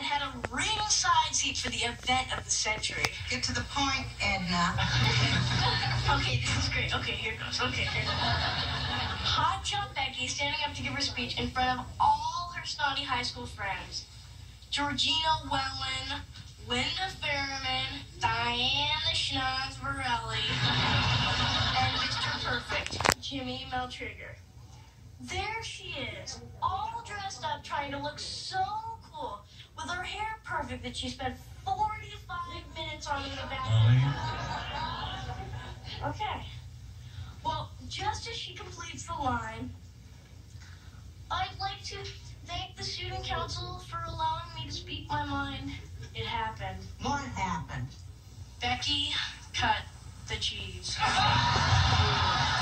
and had a ringside seat for the event of the century. Get to the point, Edna. Okay, this is great. Okay, here goes. Okay. Hot Shot Becky standing up to give her speech in front of all her snotty high school friends. Georgina Wellen, Linda Fairman, Diana Schnaz Varelli, and Mr. Perfect, Jimmy Meltrigger. There she is, all dressed up, trying to look so cool, with her hair perfect that she spent 45 minutes on in the bathroom. Okay. Well, just as she completes the line, I'd like to thank the student council for allowing me to speak my mind. It happened. What happened? Becky cut the cheese.